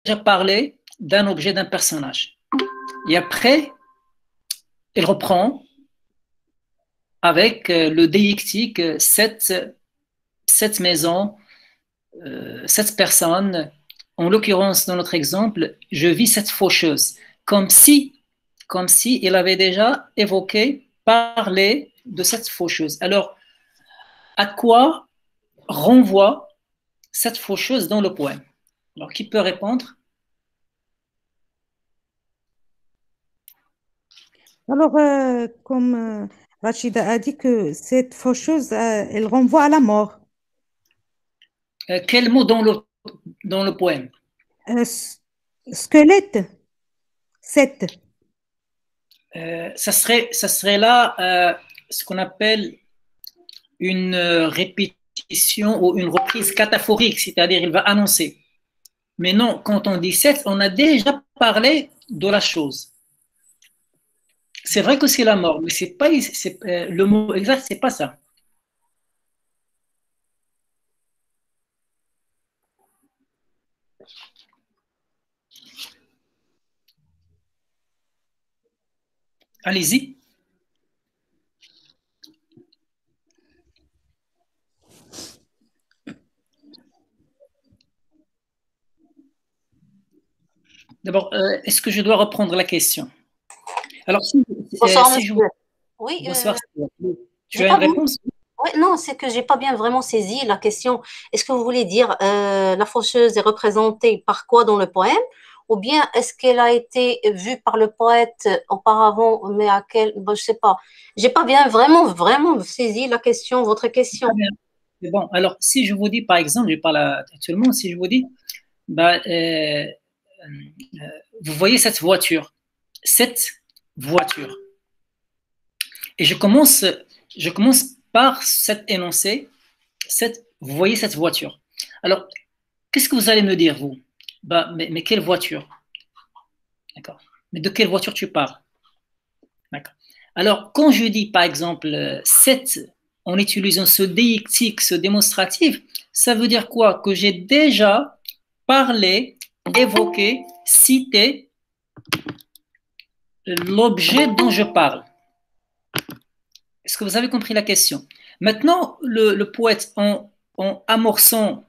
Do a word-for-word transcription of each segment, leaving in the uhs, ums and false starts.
parlé d'un objet, d'un personnage. Et après, il reprend avec euh, le déictique euh, cette, cette maison, euh, cette personne. En l'occurrence, dans notre exemple, je vis cette faucheuse. Comme si, comme si il avait déjà évoqué, parlé de cette faucheuse. Alors, à quoi renvoie cette faucheuse dans le poème? Alors, qui peut répondre? Alors, euh, comme euh, Rachida a dit que cette faucheuse, euh, elle renvoie à la mort. Euh, quel mot dans le, dans le poème? Euh, s- squelette, sept. Euh, ça serait, ça serait là euh, ce qu'on appelle une euh, répétition ou une reprise cataphorique, c'est-à-dire il va annoncer. Mais non, quand on dit sept, on a déjà parlé de la chose. C'est vrai que c'est la mort, mais c'est pas c'est, euh, le mot exact, c'est pas ça. Allez-y. D'abord, euh, est-ce que je dois reprendre la question? Alors, si, euh, Bonsoir, si je vous... monsieur. Oui, euh, Bonsoir, tu j'ai as pas une bien. réponse? Ouais, non, c'est que j'ai pas bien vraiment saisi la question. Est-ce que vous voulez dire euh, la faucheuse est représentée par quoi dans le poème? Ou bien est-ce qu'elle a été vue par le poète auparavant, mais à quel, bon, je sais pas. J'ai pas bien vraiment vraiment saisi la question, votre question. Très bien. C'est bon. Alors, si je vous dis, par exemple, je parle actuellement, si je vous dis, bah, euh, euh, vous voyez cette voiture, cette voiture. Et je commence, je commence par cet énoncé, cette, vous voyez cette voiture. Alors, qu'est-ce que vous allez me dire, vous? Bah, mais, mais quelle voiture? D'accord. Mais de quelle voiture tu parles? D'accord. Alors, quand je dis, par exemple, euh, cette, en utilisant ce déictique, ce démonstratif, ça veut dire quoi? Que j'ai déjà parlé, évoqué, cité l'objet dont je parle. Est-ce que vous avez compris la question? Maintenant, le, le poète, en, en amorçant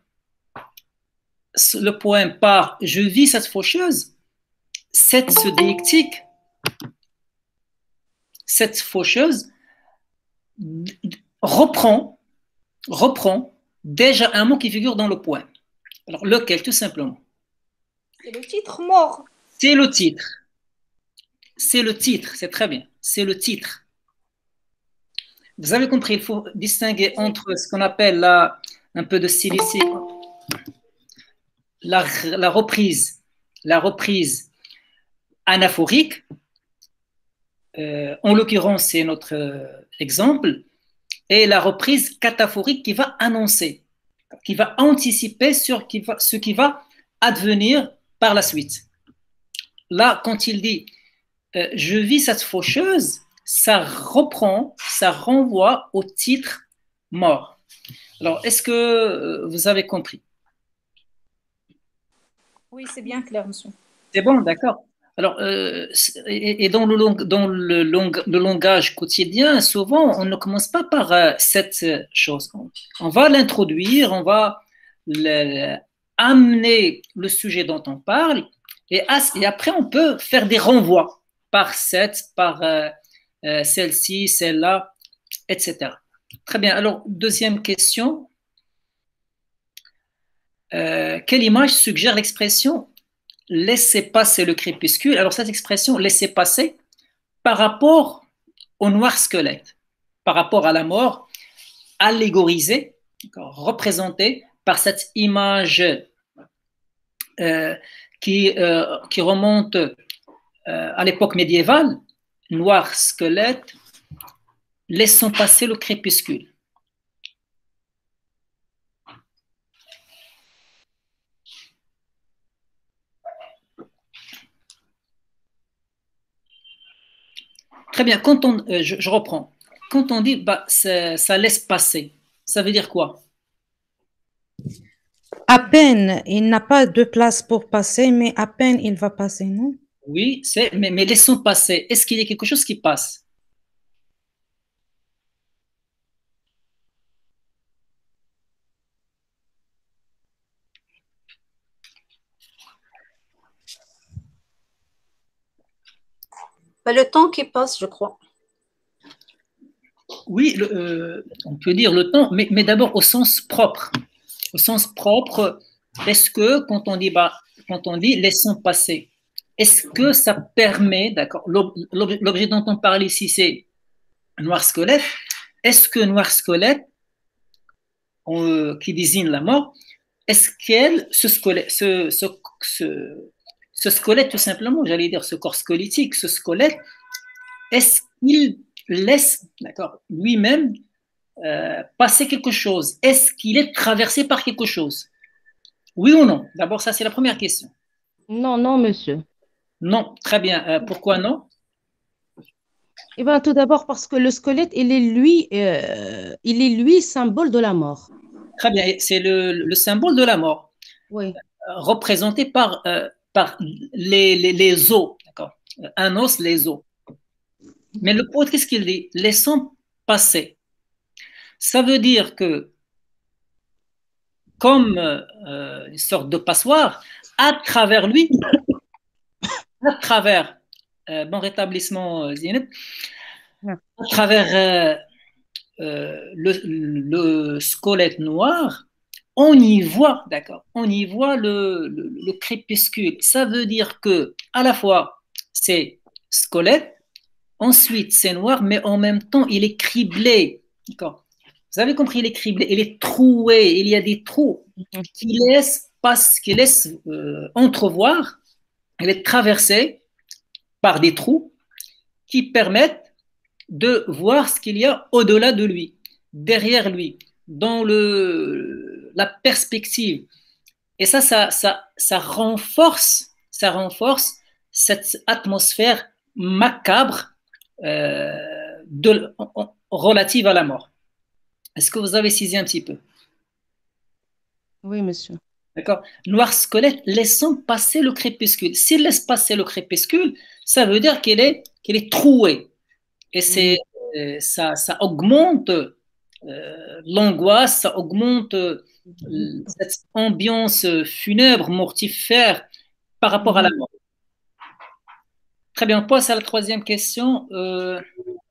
le poème par Je vis cette faucheuse, cette ce déictique, cette faucheuse reprend, reprend déjà un mot qui figure dans le poème. Alors, lequel, tout simplement? C'est le titre mort. C'est le titre. C'est le titre, c'est très bien. C'est le titre. Vous avez compris, il faut distinguer entre ce qu'on appelle la, un peu de stylistique, la, la reprise, la reprise anaphorique. Euh, en l'occurrence, c'est notre euh, exemple, et la reprise cataphorique qui va annoncer, qui va anticiper sur qui va, ce qui va advenir par la suite. Là, quand il dit euh, je vis cette faucheuse, ça reprend, ça renvoie au titre mort. Alors, est-ce que euh, vous avez compris? Oui, c'est bien clair, monsieur. C'est bon, d'accord. Alors, euh, et, et dans, le, long, dans le, long, le, langage quotidien, souvent, on ne commence pas par euh, cette chose. On, on va l'introduire, on va le, amener le sujet dont on parle, et, as, et après, on peut faire des renvois par cette, par euh, euh, celle-ci, celle-là, et cetera. Très bien. Alors, deuxième question. Euh, quelle image suggère l'expression laissez passer le crépuscule? Alors, cette expression laissez passer par rapport au noir squelette, par rapport à la mort, allégorisée, représentée par cette image euh, qui, euh, qui remonte euh, à l'époque médiévale, noir squelette, laissons passer le crépuscule. Très bien, quand on, euh, je, je, reprends. Quand on dit bah, ça laisse passer, ça veut dire quoi? à peine, il n'a pas de place pour passer, mais à peine il va passer, non? Oui, c'est, mais, mais laissons passer. Est-ce qu'il y a quelque chose qui passe? Ben, le temps qui passe, je crois. Oui, le, euh, on peut dire le temps, mais, mais d'abord au sens propre. Au sens propre, est-ce que quand on dit, bah, quand on dit laissons passer, est-ce que ça permet, d'accord, l'ob- l'objet l'objet dont on parle ici, c'est noir squelette. Est-ce que noir squelette, on- qui désigne la mort, est-ce qu'elle, ce squelette, ce, ce, ce, ce squelette tout simplement, j'allais dire ce corps squelettique, ce squelette, est-ce qu'il laisse, d'accord, lui-même euh, passer quelque chose? Est-ce qu'il est traversé par quelque chose? Oui ou non? D'abord, ça, c'est la première question. Non, non, monsieur. Non, très bien. Euh, pourquoi non? Eh bien, tout d'abord parce que le squelette, il est lui, euh, il est lui symbole de la mort. Très bien. C'est le, le symbole de la mort, Oui. euh, représenté par, euh, par les, les, les os, d'accord? Un os, les os. Mais le poète, qu'est-ce qu'il dit? Laissons passer. Ça veut dire que, comme euh, une sorte de passoire, à travers lui, à travers, euh, bon rétablissement, euh, Zineb, à travers euh, euh, le, le squelette noir, on y voit, d'accord, on y voit le, le, le crépuscule. Ça veut dire que, à la fois, c'est squelette, ensuite c'est noir, mais en même temps, il est criblé, d'accord. Vous avez compris, il est criblé, il est troué, il y a des trous qui laissent, passe, qui laissent euh, entrevoir, il est traversé par des trous qui permettent de voir ce qu'il y a au-delà de lui, derrière lui, dans le, la perspective. Et ça, ça, ça, ça renforce, ça renforce cette atmosphère macabre euh, de, relative à la mort. Est-ce que vous avez saisi un petit peu? Oui, monsieur. D'accord. Noir squelette, laissons passer le crépuscule. S'il laisse passer le crépuscule, ça veut dire qu'il est, qu'il est troué. Et c'est, euh, ça, ça augmente euh, l'angoisse, ça augmente euh, cette ambiance funèbre, mortifère par rapport à la mort. Très bien, on passe à la troisième question. Euh,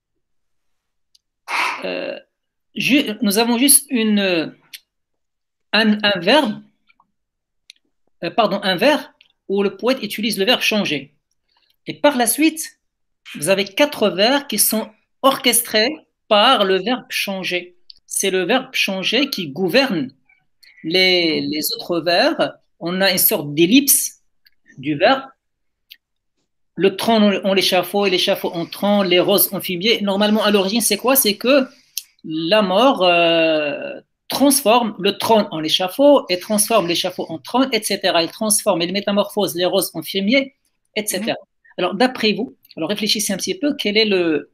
euh, ju- nous avons juste une, un, un verbe, euh, pardon, un verbe où le poète utilise le verbe changer. Et par la suite, vous avez quatre verbes qui sont orchestrés par le verbe changer. C'est le verbe changer qui gouverne les, les autres verbes. On a une sorte d'ellipse du verbe. Le tronc en l'échafaud et l'échafaud en tronc, les roses en fumier. Normalement, à l'origine, c'est quoi? C'est que la mort euh, transforme le trône en l'échafaud et transforme l'échafaud en trône, et cetera. Il transforme, il métamorphose les roses en fumier, et cetera. Alors, d'après vous, alors réfléchissez un petit peu, quel est le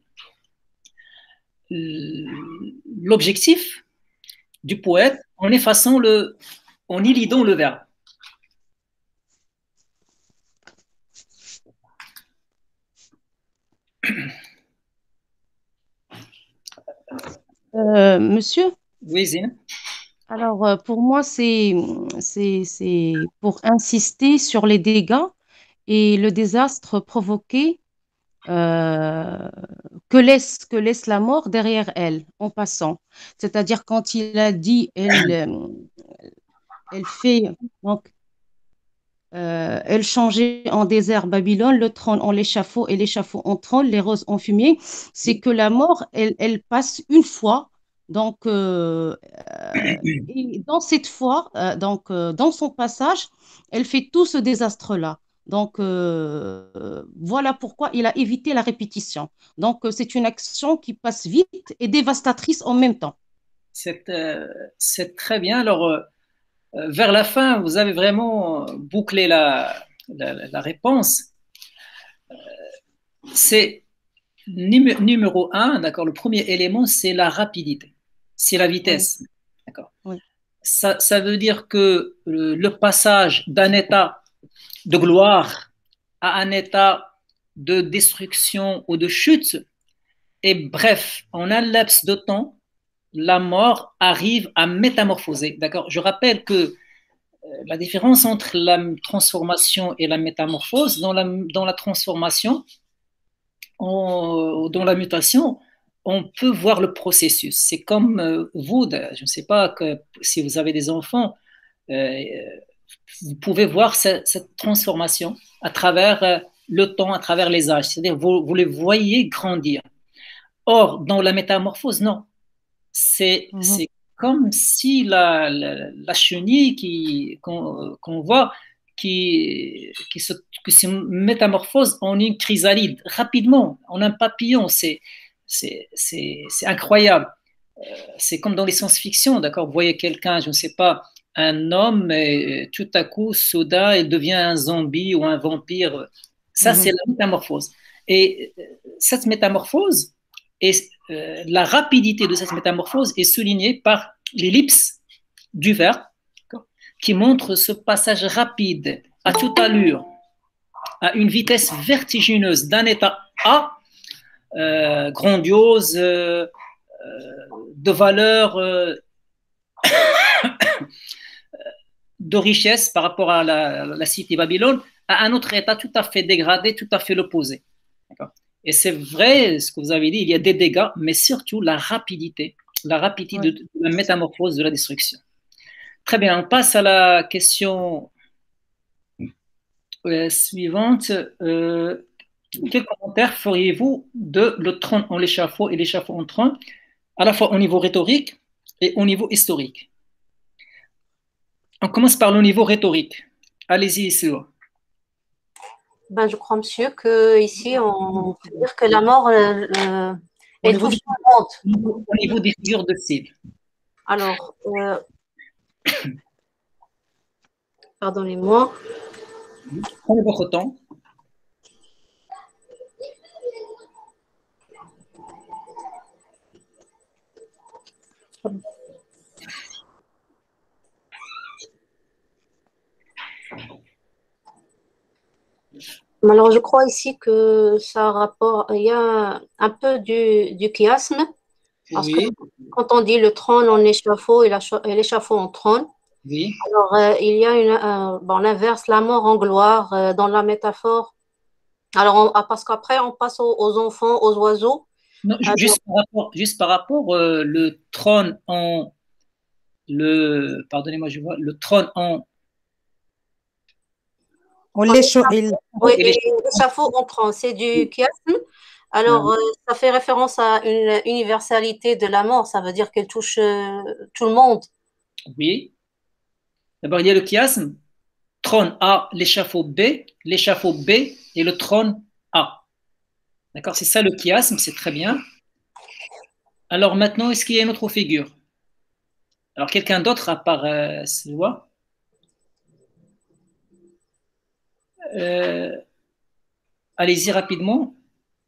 l'objectif du poète en effaçant le, en élidant le verbe? Euh, monsieur, Oui, Zine. alors euh, pour moi, c'est, c'est, c'est pour insister sur les dégâts et le désastre provoqué euh, que laisse, que laisse la mort derrière elle en passant. C'est-à-dire quand il a dit, elle, euh, elle fait, donc, euh, elle changeait en désert Babylone, le trône en l'échafaud et l'échafaud en trône, les roses en fumier. C'est que la mort, elle, elle passe une fois. Donc, euh, euh, et dans cette fois, euh, donc, euh, dans son passage, elle fait tout ce désastre-là. Donc, euh, euh, voilà pourquoi il a évité la répétition. Donc, euh, c'est une action qui passe vite et dévastatrice en même temps. C'est euh, c'est très bien. Alors, euh, vers la fin, vous avez vraiment bouclé la, la, la réponse. C'est numé- numéro un, d'accord. Le premier élément, c'est la rapidité, c'est la Oui, vitesse, d'accord. oui. ça, ça veut dire que euh, le passage d'un état de gloire à un état de destruction ou de chute, et bref, en un laps de temps, la mort arrive à métamorphoser. D'accord? Je rappelle que la différence entre la transformation et la métamorphose, dans la, dans la transformation, on, dans la mutation, on peut voir le processus. C'est comme euh, vous, je ne sais pas que, si vous avez des enfants, euh, vous pouvez voir cette, cette transformation à travers euh, le temps, à travers les âges. C'est-à-dire vous, vous les voyez grandir. Or, dans la métamorphose, non. C'est Mhm. c'est comme si la, la, la chenille qui, qu'on, qu'on voit qui, qui, se, qui se métamorphose en une chrysalide rapidement, en un papillon. C'est, c'est, c'est, c'est incroyable. Euh, c'est comme dans les science-fiction, d'accord? Vous voyez quelqu'un, je ne sais pas, un homme, et tout à coup, soudain, il devient un zombie ou un vampire. Ça, Mhm. c'est la métamorphose. Et euh, cette métamorphose, et euh, la rapidité de cette métamorphose est soulignée par l'ellipse du verbe qui montre ce passage rapide à toute allure, à une vitesse vertigineuse d'un état A euh, grandiose, euh, de valeur, euh, de richesse par rapport à la, la cité Babylone, à un autre état tout à fait dégradé, tout à fait l'opposé. Et c'est vrai ce que vous avez dit, il y a des dégâts, mais surtout la rapidité, la rapidité Ouais. de, de la métamorphose, de la destruction. Très bien, on passe à la question euh, suivante. Euh, quel commentaire feriez-vous de le trône en l'échafaud et l'échafaud en trône, à la fois au niveau rhétorique et au niveau historique? On commence par le niveau rhétorique. Allez-y, Sylvain. Ben, je crois, monsieur, que ici on peut dire que la mort euh, euh, Au est niveau, touche des, tout le monde. au niveau des figures de style. Alors, euh, pardonnez-moi. Prenez votre temps. Alors, je crois ici que ça a rapport, il y a un peu du, du chiasme, parce Oui, que quand on dit le trône en échafaud et l'échafaud en trône, oui. alors euh, il y a une, euh, bon, l'inverse, la mort en gloire euh, dans la métaphore. Alors, on, ah, parce qu'après, on passe aux, aux enfants, aux oiseaux. Non, Alors, juste par rapport, juste par rapport euh, le trône en le pardonnez-moi, je vois le trône en On les cho- il- oui, et les et l'échafaud en trône, c'est du chiasme. Alors, euh, ça fait référence à une universalité de la mort, ça veut dire qu'elle touche euh, tout le monde. oui. D'abord, il y a le chiasme, trône A, l'échafaud B, l'échafaud B et le trône A. D'accord, c'est ça le chiasme, c'est très bien. Alors maintenant, est-ce qu'il y a une autre figure? Alors, quelqu'un d'autre à part euh, Sylvain? Euh, Allez-y rapidement.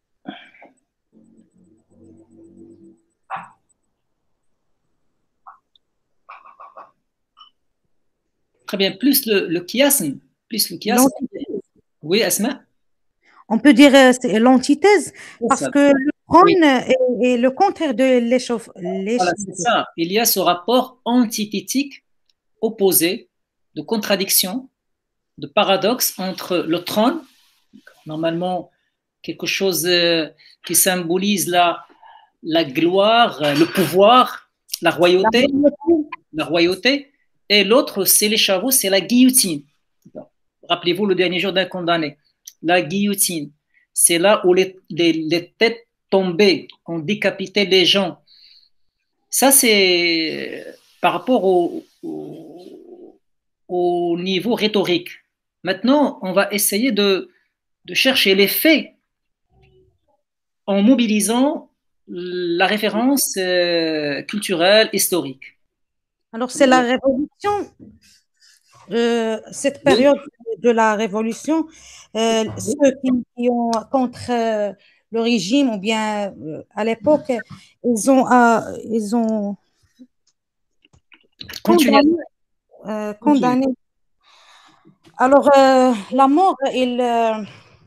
Très bien, plus le, le chiasme, plus le chiasme. l'anti- Oui, Asma? On peut dire euh, c'est l'antithèse C'est parce ça. que le Oui, trône est, est le contraire de l'échauffe. voilà, c'est ça. Il y a ce rapport antithétique, opposé, de contradiction, de paradoxe entre le trône, normalement quelque chose euh, qui symbolise la, la gloire, euh, le pouvoir, la royauté, la royauté, et l'autre, c'est l'échafaud, c'est la guillotine. Rappelez-vous le dernier jour d'un condamné. La guillotine, c'est là où les, les, les têtes tombaient, on décapitait les gens. Ça, c'est par rapport au, au, au niveau rhétorique. Maintenant, on va essayer de, de chercher les faits en mobilisant la référence euh, culturelle, historique. Alors, c'est la révolution, euh, cette période de la révolution, euh, ceux qui, qui ont contre euh, le régime ou bien euh, à l'époque, ils ont, euh, ils ont Continuez. Condamné. euh, condamné. Alors, euh, la mort, il, euh,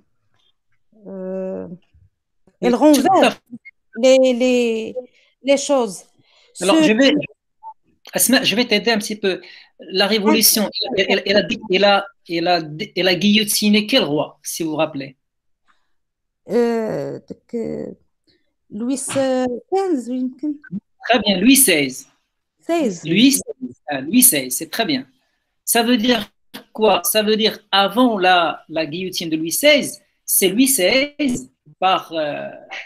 euh, elle Oui, tout à renverse fait. les, les, les choses. Alors, Ce je vais, qui Asma, je vais t'aider un petit peu. La Révolution, elle, elle- elle a, elle a- elle a- elle a guillotiné quel roi, si vous vous rappelez? euh, que Louis quinze, يمكن Très bien, Louis seize. seize. Louis seize, ah, Louis seize, c'est très bien. Ça veut dire quoi? Ça veut dire avant la, la guillotine de Louis seize, c'est Louis seize, par, euh,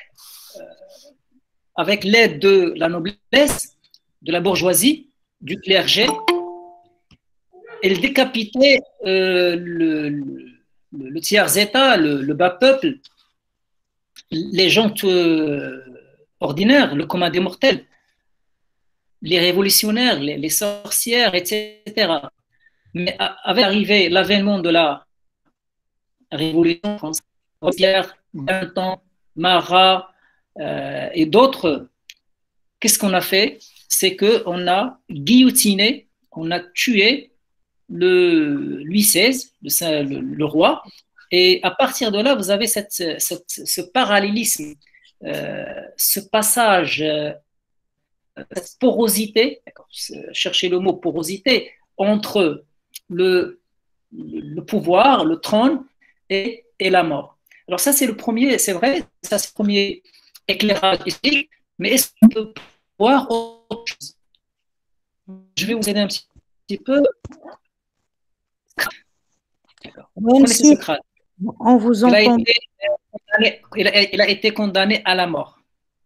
avec l'aide de la noblesse, de la bourgeoisie, du clergé, elle décapitait euh, le, le, le tiers-état, le, le bas peuple, les gens euh, ordinaires, le commun des mortels, les révolutionnaires, les, les sorcières, et cetera. Mais avec l'arrivée, l'avènement de la Révolution française, Robespierre, Danton, Marat euh, et d'autres, qu'est-ce qu'on a fait? C'est qu'on a guillotiné, on a tué le Louis seize, le, le, le roi, et à partir de là, vous avez cette, cette, ce parallélisme, euh, ce passage, euh, cette porosité, cherchez le mot porosité, entre le, le pouvoir, le trône et, et la mort. Alors ça, c'est le premier, c'est vrai, ça c'est le premier éclairage historique, mais est-ce qu'on peut voir autre chose? Je vais vous aider un petit, petit peu. Oui, Vous connaissez monsieur, Socrate. on vous Il a, entend. été, condamné, il, a, il a été condamné à la mort.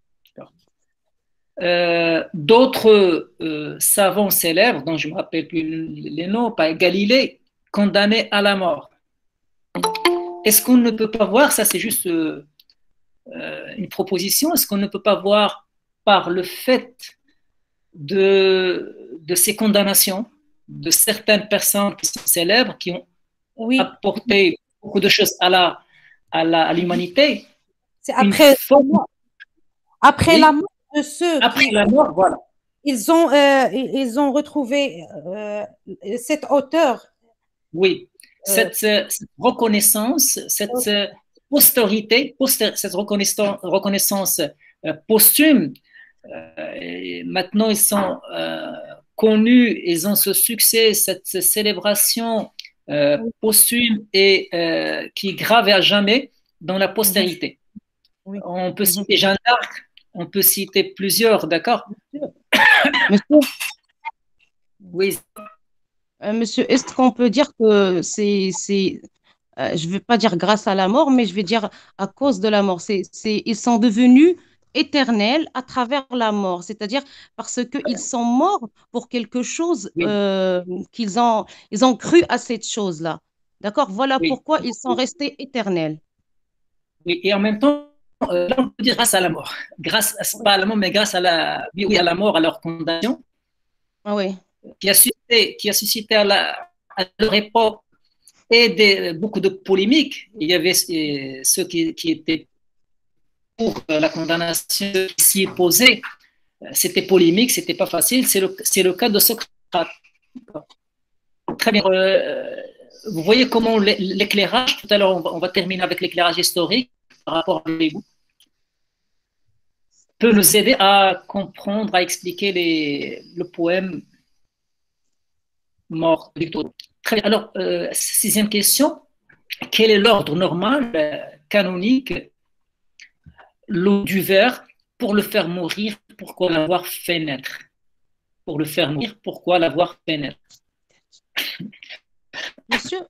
Euh, D'autres euh, savants célèbres, dont je ne me rappelle plus les noms, par Galilée, condamné à la mort. Est-ce qu'on ne peut pas voir, ça c'est juste euh, une proposition, est-ce qu'on ne peut pas voir par le fait de, de ces condamnations de certaines personnes qui sont célèbres, qui ont Oui, apporté beaucoup de choses à la, à la, à l'humanité, c'est une après, forme, après oui, la mort de ceux après qui la mort, voilà. ils ont, euh, ils ont retrouvé euh, cette hauteur. Oui, Euh, cette, cette reconnaissance, cette postérité, poster, cette reconnaissance, reconnaissance euh, posthume, euh, maintenant ils sont euh, connus, ils ont ce succès, cette célébration euh, posthume et euh, qui est gravée à jamais dans la postérité. Oui. On peut Mhm. citer Jeanne d'Arc, on peut citer plusieurs, d'accord? Monsieur, Oui, euh, monsieur, est-ce qu'on peut dire que c'est, c'est, euh, je ne vais pas dire grâce à la mort, mais je vais dire à cause de la mort. C'est, c'est, ils sont devenus éternels à travers la mort, c'est-à-dire parce qu'ils sont morts pour quelque chose oui, euh, qu'ils ont, ils ont cru à cette chose-là. D'accord? Voilà oui, pourquoi ils sont restés éternels. oui. Et en même temps, euh, là, on peut dire grâce à la mort. Grâce, pas à la mort, mais grâce à la, oui, à la mort, à leur condamnation, Ah oui. qui a suscité, qui a suscité à, la, à leur époque et des, beaucoup de polémiques. Il y avait euh, ceux qui, qui étaient pour la condamnation, qui s'y opposaient. C'était polémique, c'était pas facile. C'est le, c'est le cas de Socrate. Très bien. Euh, vous voyez comment l'éclairage, tout à l'heure, on va, on va terminer avec l'éclairage historique par rapport à l'égout, peut nous aider à comprendre, à expliquer les, le poème Mort de Victor Hugo. Très bien. Alors, euh, sixième question. Quel est l'ordre normal, euh, canonique, l'eau du verre pour le faire mourir, pourquoi l'avoir fait naître? Pour le faire mourir, pourquoi l'avoir fait naître? Monsieur,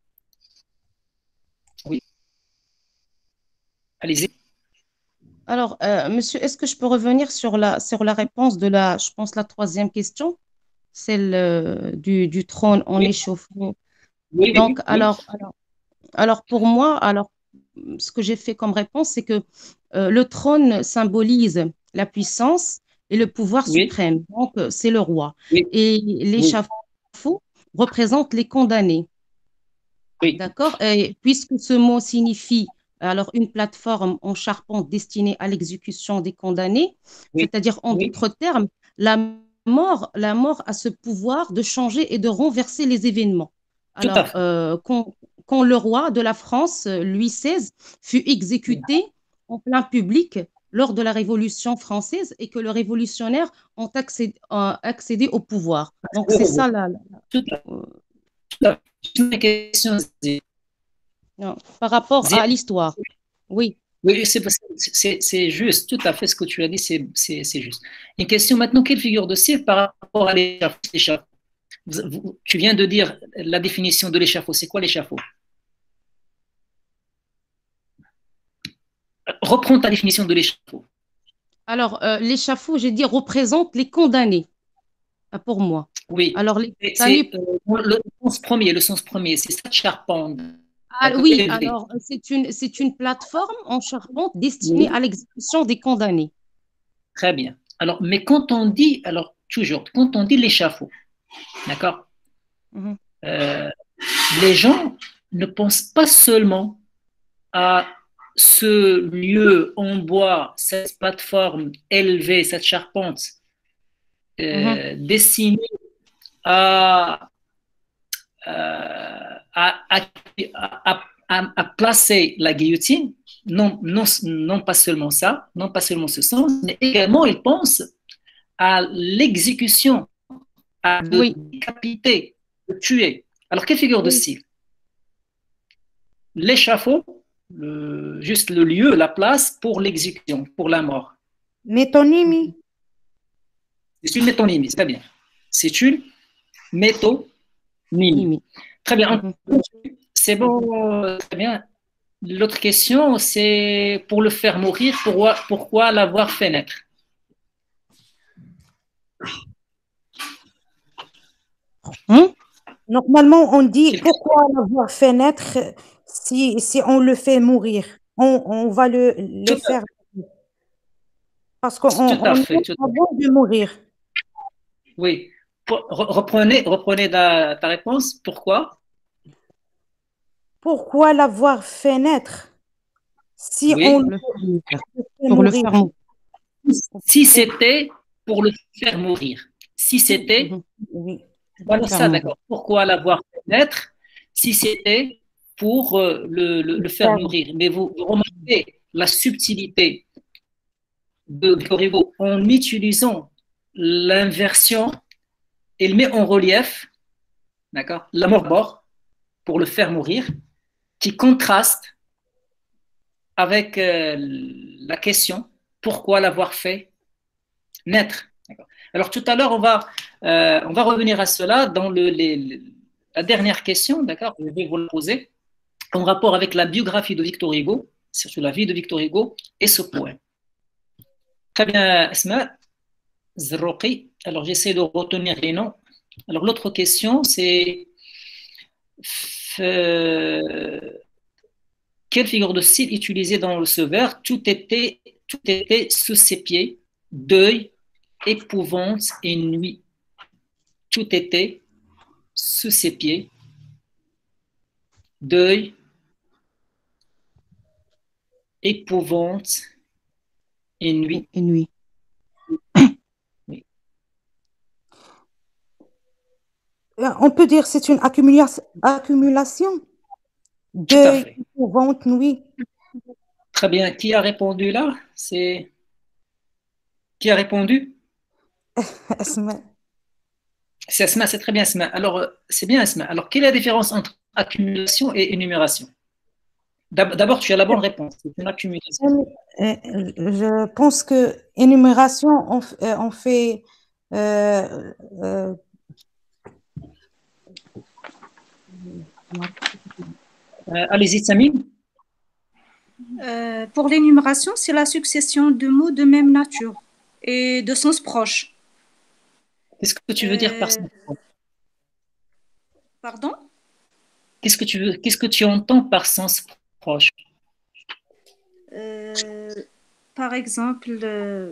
Oui. Allez-y. alors, euh, monsieur, est-ce que je peux revenir sur la, sur la réponse de la, je pense, la troisième question, celle euh, du, du trône en Oui, échauffement. oui, oui, Donc, oui. alors, alors, alors pour moi, alors, ce que j'ai fait comme réponse, c'est que euh, le trône symbolise la puissance et le pouvoir Oui, suprême. Donc, euh, c'est le roi. oui, Et oui, l'échafaud représente les condamnés. oui, D'accord? Et puisque ce mot signifie alors une plateforme en charpente destinée à l'exécution des condamnés, oui, c'est-à-dire en oui, d'autres termes, la mort, la mort a ce pouvoir de changer et de renverser les événements. Tout à Alors, fait. euh, quand, quand le roi de la France, euh, Louis seize, fut exécuté en plein public lors de la Révolution française et que les révolutionnaires ont accédé, ont accédé au pouvoir. Donc, c'est ça la, la- Tout à fait. euh, Tout à fait. C'est une question, Zé. non, par rapport Zé, à l'histoire. Oui. oui, c'est c'est- c'est juste, tout à fait ce que tu as dit, c'est c'est- c'est juste. Une question maintenant, quelle figure de style par rapport à l'échafaud? Vous- vous- Tu viens de dire la définition de l'échafaud. C'est quoi l'échafaud? Reprends ta définition de l'échafaud. Alors, euh, l'échafaud, j'ai dit, représente les condamnés, euh, pour moi. Oui, Alors, les c'est condamnés. c'est, euh, le sens premier, le sens premier, c'est cette charpente, Ah, d'accord, oui, élevée. alors, c'est une, c'est une plateforme en charpente destinée Oui, à l'exécution des condamnés. très bien. Alors, mais quand on dit, alors toujours, quand on dit l'échafaud, d'accord, Mhm. euh, les gens ne pensent pas seulement à ce lieu en bois, cette plateforme élevée, cette charpente Mhm. euh, destinée à, euh, à, à, à, à- à placer la guillotine. Non, non, non pas seulement ça, non pas seulement ce sens, mais également ils pensent à l'exécution, à de Oui, décapiter, de tuer. Alors, quelle figure de oui, style? L'échafaud, le- juste le lieu, la place pour l'exécution, pour la mort. Métonymie. C'est une métonymie, très bien. C'est une métonymie. Mimi. Très bien, Mhm. c'est bon, très bien. L'autre question, c'est pour le faire mourir, pourquoi, pourquoi l'avoir fait naître? Hein? Normalement, on dit Quelle- pourquoi l'avoir fait naître si, si on le fait mourir. On, on va le, le Tout faire parce qu'on tout à on fait, est tout- avant de mourir. oui. Pour- re- reprenez, reprenez ta, ta réponse. Pourquoi? Pourquoi l'avoir fait naître si on Oui. le Le faire mourir. fait Pour le mourir? faire mourir. Si c'était pour le faire mourir. Si c'était, Mhm. Oui. voilà Faire ça, mourir. d'accord. Pourquoi l'avoir fait naître? Si c'était pour euh, le, le- le faire Faire- mourir. Mais vous, vous remarquez la subtilité de Victor Hugo en utilisant l'inversion, il met en relief, d'accord, la mort pour le faire mourir, qui contraste avec euh, la question pourquoi l'avoir fait naître. D'accord. Alors tout à l'heure, on va, euh, on va revenir à cela dans le, les- les- la dernière question, d'accord, je vais vous la poser, en rapport avec la biographie de Victor Hugo, surtout la vie de Victor Hugo et ce poème. Très bien, Esma Zrouqi. Alors j'essaie de retenir les noms. Alors l'autre question, c'est euh, quelle figure de style utilisée dans ce vers? Tout était, tout était sous ses pieds, deuil, épouvante et nuit. Tout était sous ses pieds, deuil, épouvante et nuit. Et nuit. Oui. Euh, On peut dire que c'est une accumula- accumulation Tout à de fait. épouvante nuit. Très bien. Qui a répondu là? C'est qui a répondu? Asma. C'est Asma, c'est très bien Asma. Alors, euh, c'est bien Asma. Alors, quelle est la différence entre accumulation et énumération? D'ab- D'abord, tu as la bonne réponse. C'est une accumulation. Euh, Je pense que énumération, on, f- euh, on fait euh, euh, Euh, allez-y, Samine. Euh, pour l'énumération, c'est la succession de mots de même nature et de sens proche. Qu'est-ce que tu veux dire par ça? Euh, pardon? Qu'est-ce que tu veux, qu'est-ce que tu entends par sens proche? Euh, par exemple, euh,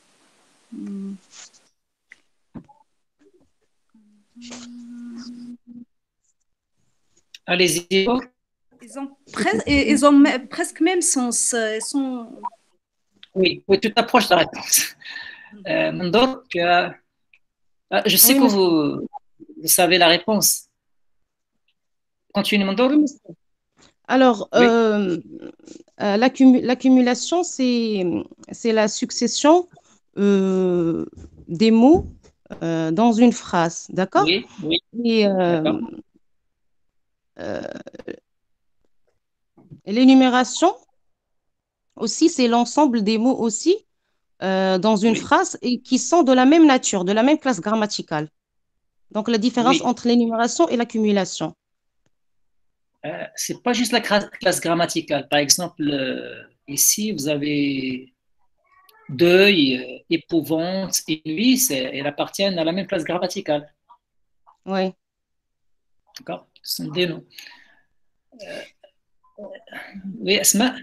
Allez-y. ils ont, pres- ils ont me- presque même sens. euh, Ils sont... Oui, oui, tu t'approches de la réponse. Euh, Mandor, tu as. Ah, je sais Oui, que monsieur. vous, vous savez la réponse. Continuez, Mandor. Oui, monsieur. Alors, Oui, euh, euh, l'accumu- l'accumulation, c'est, c'est la succession euh, des mots euh, dans une phrase, d'accord? oui, oui, Et euh, d'accord. euh, l'énumération aussi, c'est l'ensemble des mots aussi euh, dans une Oui, phrase et qui sont de la même nature, de la même classe grammaticale. Donc, la différence oui. entre l'énumération et l'accumulation. Euh, c'est pas juste la cra- classe grammaticale. Par exemple, euh, ici, vous avez deuil, euh, épouvante et nuit, c'est- elles appartiennent à la même classe grammaticale. Oui. D'accord? Ce sont des noms. Oui, Asma,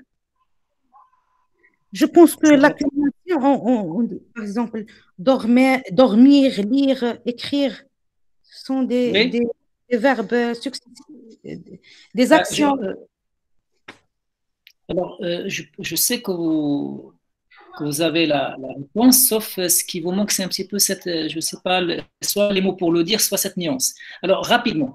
Je pense que je vous entends. l'accumulation, on- on- on- par exemple, dormir, dormir, lire, écrire, ce sont des, Oui, des, des verbes successifs, des bah, je, actions. euh, alors, euh, je, je sais que vous, que vous avez la, la réponse, sauf euh, ce qui vous manque, c'est un petit peu cette, euh, je ne sais pas, le- soit les mots pour le dire, soit cette nuance. Alors, rapidement,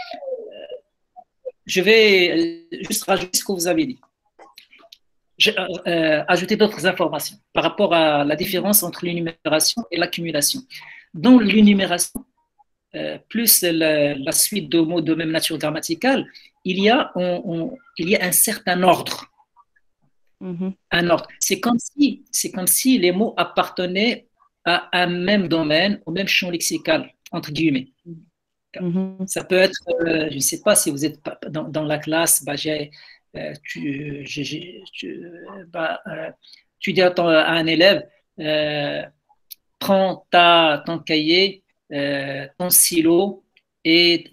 je vais euh, juste rajouter ce que vous avez dit. J'ai euh, euh, ajouté d'autres informations par rapport à la différence entre l'énumération et l'accumulation. Dans l'énumération, euh, plus la, la suite de mots de même nature grammaticale, il y a, on, on, il y a un certain ordre. Mhm. Un ordre. C'est comme si, c'est comme si les mots appartenaient à un même domaine, au même champ lexical, entre guillemets. Mhm. Ça peut être, euh, je ne sais pas si vous êtes dans, dans la classe, bah, j'ai, euh, tu, j'ai- j'ai- tu, bah, euh, tu dis à, ton- à un élève, euh, prends ta, ton cahier, euh, ton stylo et,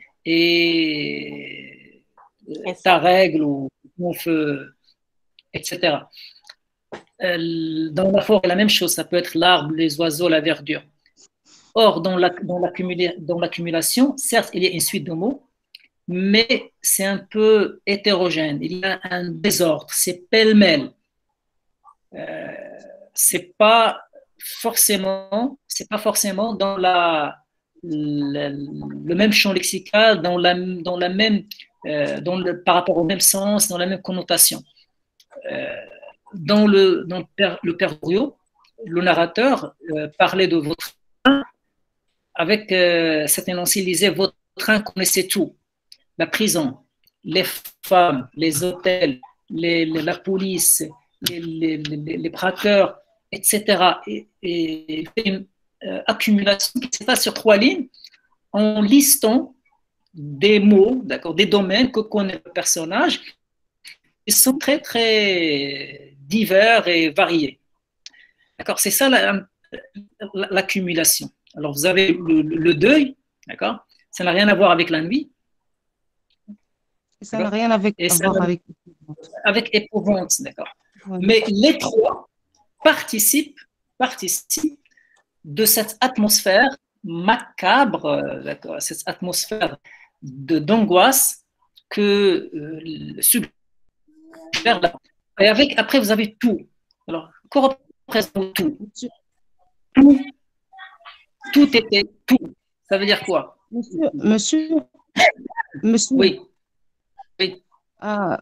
et Et ta ça. règle ou ton feu, et cetera. Euh, dans la forêt, la même chose, ça peut être l'arbre, les oiseaux, la verdure. Or, dans la- dans l'accumula- dans l'accumulation, certes, il y a une suite de mots, mais c'est un peu hétérogène. Il y a un désordre, c'est pêle-mêle. Euh, c'est pas forcément, c'est pas forcément dans la, la- le même champ lexical, dans la, dans la même, euh, dans le, par rapport au même sens, dans la même connotation. Euh, dans le, dans le père, le père Goriot, le narrateur euh, parlait de votre train avec euh, cet énoncé, il disait votre train connaissait tout, la prison, les femmes, les hôtels, les, les- la police, les, les, les, les braqueurs, et cetera. Et, et une euh, accumulation qui se passe sur trois lignes en listant des mots, d'accord, des domaines que connaît le personnage, qui sont très très divers et variés. D'accord, c'est ça la, l'accumulation. Alors vous avez le, le deuil, d'accord, ça n'a rien à voir avec la nuit, Et ça n'a d'accord, rien avec, et à ça voir avec. avec épouvante, d'accord. Ouais. Mais les trois participent, participent de cette atmosphère macabre, d'accord, cette atmosphère de d'angoisse que euh, suggère la... Et avec, après, vous avez tout. Alors, que représente tout? Monsieur, Tout, tout était tout. Ça veut dire quoi? monsieur, monsieur, monsieur, Oui, oui, ah,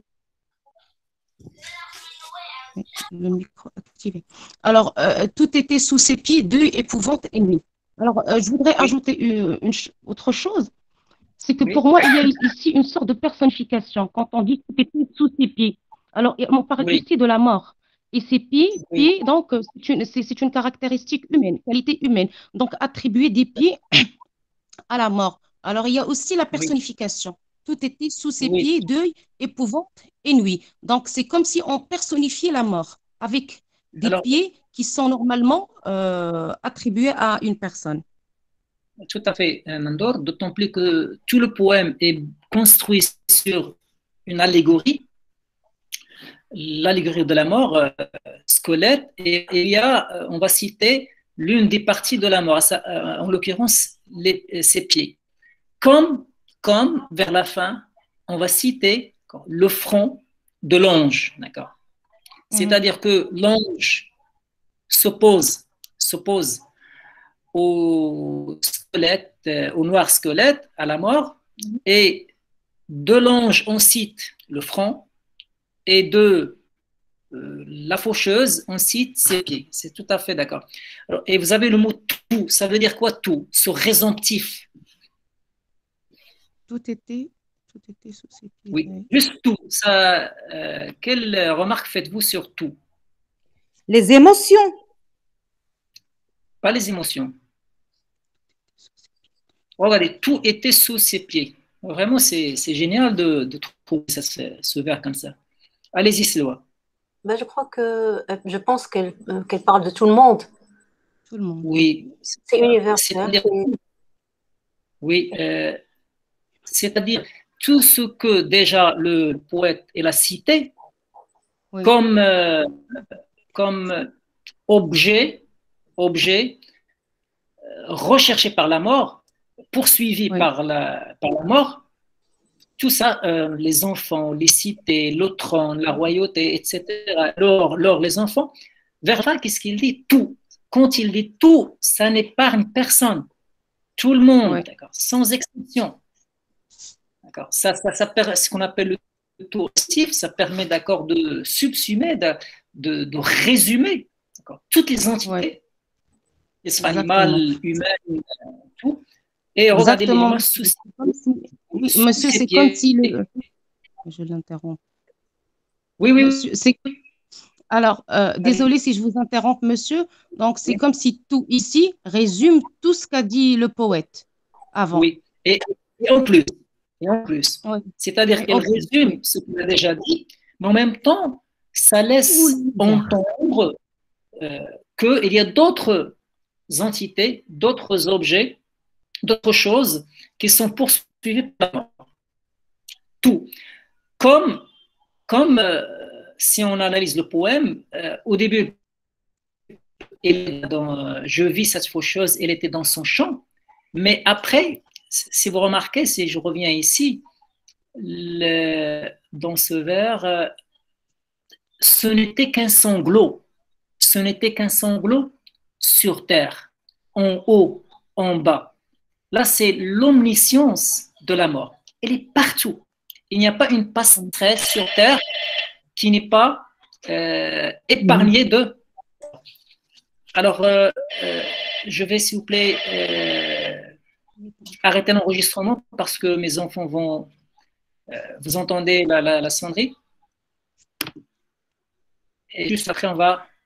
le micro activé. Alors, euh, tout était sous ses pieds, deuil, épouvante et nuit. Alors, euh, je voudrais oui, ajouter une, une ch- autre chose, c'est que pour oui, moi, il y a ici une sorte de personnification quand on dit tout était sous ses pieds. Alors, et on parle oui, ici de la mort. Et ces pieds, oui. pieds donc, euh, c'est une, c'est c'est une caractéristique humaine, qualité humaine. Donc, attribuer des pieds à la mort. Alors, il y a aussi la Oui, personnification. Tout était sous ses oui. pieds, deuil, épouvante et nuit. Donc, c'est comme si on personnifiait la mort avec des Alors, pieds qui sont normalement euh, attribués à une personne. tout à fait, euh, Mandor, d'autant plus que tout le poème est construit sur une allégorie, l'allégorie de la mort, euh, squelette, et il y a, euh, on va citer l'une des parties de la mort, ça, euh, en l'occurrence les, ses pieds. Comme, comme vers la fin, on va citer le front de l'ange, d'accord. Mhm. C'est-à-dire que l'ange s'oppose, s'oppose au squelette, euh, au noir squelette, à la mort, et de l'ange, on cite le front, et de euh, la faucheuse, on cite ses pieds. C'est tout à fait d'accord. Alors, et vous avez le mot tout, ça veut dire quoi tout? Ce résomptif. Tout était, tout était sous ses pieds. Oui, juste tout. Ça, euh, quelle remarque faites-vous sur tout? Les émotions. Pas les émotions. Regardez, tout était sous ses pieds. Vraiment, c'est génial de, de trouver ça, ce, ce vers comme ça. Allez-y, Siloa. Ben, je crois que, euh, je pense qu'elle euh, qu'elle parle de tout le monde. Tout le monde. Oui. C'est universel. C'est-à-dire, oui, euh, c'est-à-dire tout ce que déjà le poète il a cité Oui. comme, euh, comme objet, objet euh, recherché par la mort, poursuivi Oui. par la, par la mort, tout ça, euh, les enfants, les cités, le trône, la royauté, et cetera. Alors, alors les enfants, vers là, qu'est-ce qu'il dit? Tout. Quand il dit tout, ça n'épargne personne. Tout le monde, Oui. d'accord, sans exception. D'accord. Ça, ça, ça, ce qu'on appelle le tout positif, ça permet d'accord de subsumer, de, de, de résumer toutes les entités, qu'elles soient animales, humaines, tout. Et regardez les Exactement. sous Oui, monsieur, c'est comme si le... Je l'interromps. Oui, oui. Monsieur, c'est... Alors, euh, désolé si je vous interromps, monsieur. Donc, c'est Oui. comme si tout ici résume tout ce qu'a dit le poète avant. Oui, et, et en plus, et en plus. Oui. C'est-à-dire qu'elle résume ce qu'il a déjà dit, mais en même temps, ça laisse Oui. entendre euh, qu'il y a d'autres entités, d'autres objets, d'autres choses qui sont poursuivies par la mort. Tout. Comme, comme euh, si on analyse le poème, euh, au début, il, dans, euh, je vis cette faucheuse, elle était dans son champ, mais après, si vous remarquez, si je reviens ici, le, dans ce vers, euh, ce n'était qu'un sanglot, ce n'était qu'un sanglot sur terre, en haut, en bas. Là, c'est l'omniscience de la mort. Elle est partout. Il n'y a pas une passerelle sur terre qui n'est pas euh, épargnée de. Alors, euh, euh, je vais, s'il vous plaît, euh, arrêter l'enregistrement parce que mes enfants vont. Euh, vous entendez la, la, la sonnerie. Et juste après, on va